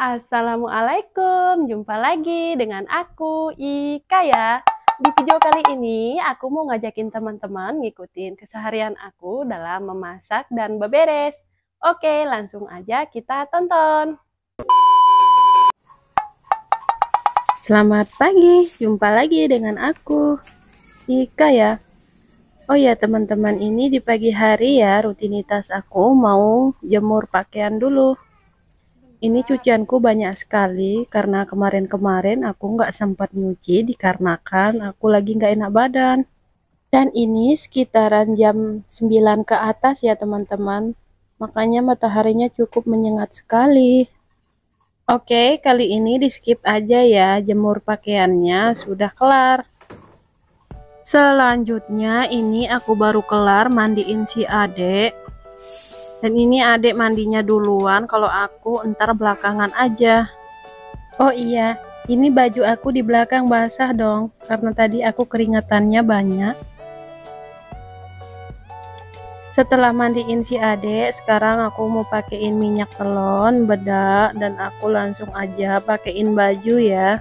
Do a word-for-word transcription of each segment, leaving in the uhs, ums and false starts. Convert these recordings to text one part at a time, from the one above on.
Assalamualaikum, jumpa lagi dengan aku Ika ya. Di video kali ini aku mau ngajakin teman-teman ngikutin keseharian aku dalam memasak dan beberes. Oke, langsung aja kita tonton. Selamat pagi, jumpa lagi dengan aku Ika ya. Oh ya teman-teman, ini di pagi hari ya rutinitas aku mau jemur pakaian dulu. Ini cucianku banyak sekali karena kemarin-kemarin aku nggak sempat nyuci dikarenakan aku lagi nggak enak badan. Dan ini sekitaran jam sembilan ke atas ya teman-teman. Makanya mataharinya cukup menyengat sekali. Oke, kali ini di skip aja ya, jemur pakaiannya sudah kelar. Selanjutnya ini aku baru kelar mandiin si adek. Dan ini adik mandinya duluan, kalau aku entar belakangan aja. Oh iya, ini baju aku di belakang basah dong, karena tadi aku keringetannya banyak. Setelah mandiin si adik, sekarang aku mau pakein minyak telon, bedak, dan aku langsung aja pakein baju ya.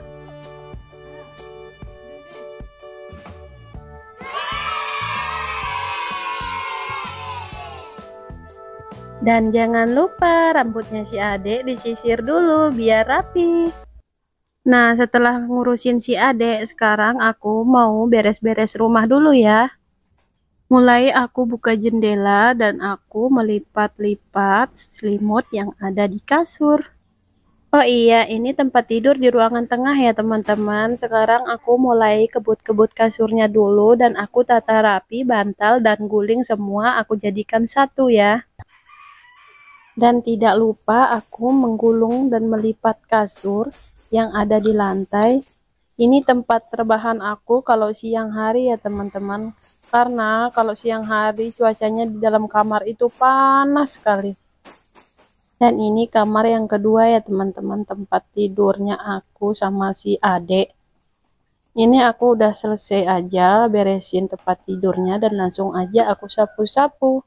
Dan jangan lupa rambutnya si adek disisir dulu biar rapi. Nah, setelah ngurusin si adek, sekarang aku mau beres-beres rumah dulu ya. Mulai aku buka jendela dan aku melipat-lipat selimut yang ada di kasur. Oh iya, ini tempat tidur di ruangan tengah ya teman-teman. Sekarang aku mulai kebut-kebut kasurnya dulu dan aku tata rapi, bantal dan guling semua aku jadikan satu ya. Dan tidak lupa aku menggulung dan melipat kasur yang ada di lantai. Ini tempat terbahan aku kalau siang hari ya teman-teman. Karena kalau siang hari cuacanya di dalam kamar itu panas sekali. Dan ini kamar yang kedua ya teman-teman, tempat tidurnya aku sama si adek. Ini aku udah selesai aja beresin tempat tidurnya dan langsung aja aku sapu-sapu.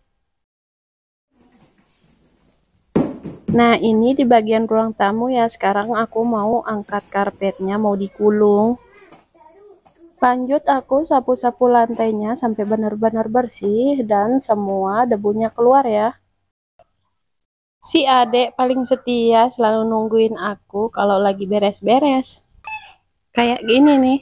Nah, ini di bagian ruang tamu ya. Sekarang aku mau angkat karpetnya, mau digulung. Lanjut aku sapu-sapu lantainya sampai benar-benar bersih dan semua debunya keluar ya. Si adek paling setia selalu nungguin aku kalau lagi beres-beres. Kayak gini nih.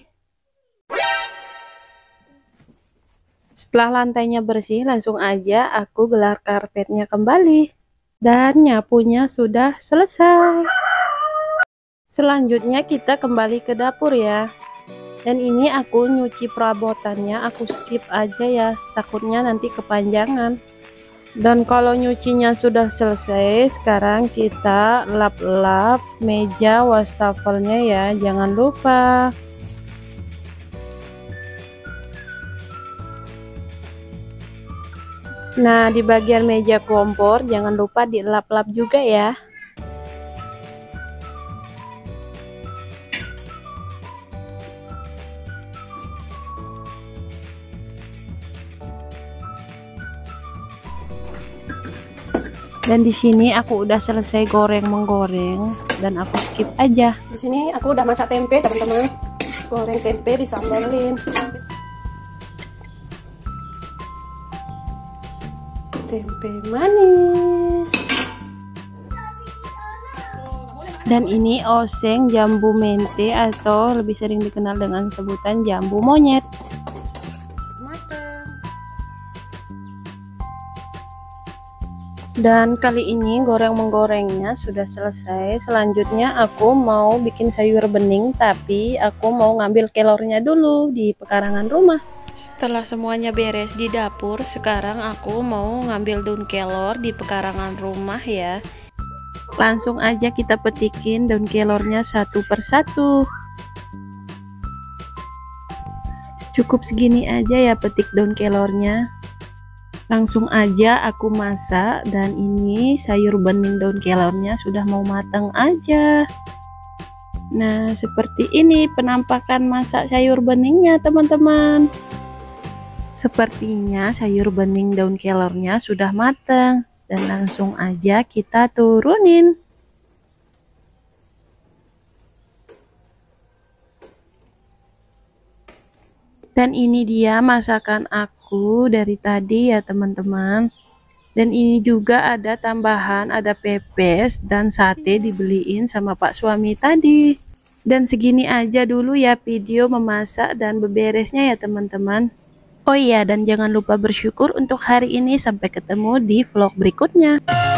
Setelah lantainya bersih, langsung aja aku gelar karpetnya kembali. Dan nyapunya sudah selesai. Selanjutnya kita kembali ke dapur ya. Dan ini aku nyuci perabotannya, aku skip aja ya, takutnya nanti kepanjangan. Dan kalau nyucinya sudah selesai, sekarang kita lap-lap meja wastafelnya ya, jangan lupa. Nah, di bagian meja kompor jangan lupa dilap-lap juga ya. Dan di sini aku udah selesai goreng menggoreng dan aku skip aja. Di sini aku udah masak tempe, teman-teman. Goreng tempe disambalin. Tempe manis. Dan ini oseng jambu mente atau lebih sering dikenal dengan sebutan jambu monyet. Dan kali ini goreng menggorengnya sudah selesai. Selanjutnya aku mau bikin sayur bening, tapi aku mau ngambil kelornya dulu di pekarangan rumah. Setelah semuanya beres di dapur, sekarang aku mau ngambil daun kelor di pekarangan rumah ya. Langsung aja kita petikin daun kelornya satu persatu. Cukup segini aja ya petik daun kelornya. Langsung aja aku masak dan ini sayur bening daun kelornya sudah mau matang aja. Nah, seperti ini penampakan masak sayur beningnya teman-teman. Sepertinya sayur bening daun kelornya sudah matang dan langsung aja kita turunin. Dan ini dia masakan aku dari tadi ya teman-teman. Dan ini juga ada tambahan, ada pepes dan sate dibeliin sama pak suami tadi. Dan segini aja dulu ya video memasak dan beberesnya ya teman-teman. Oh iya, dan jangan lupa bersyukur untuk hari ini. Sampai ketemu di vlog berikutnya.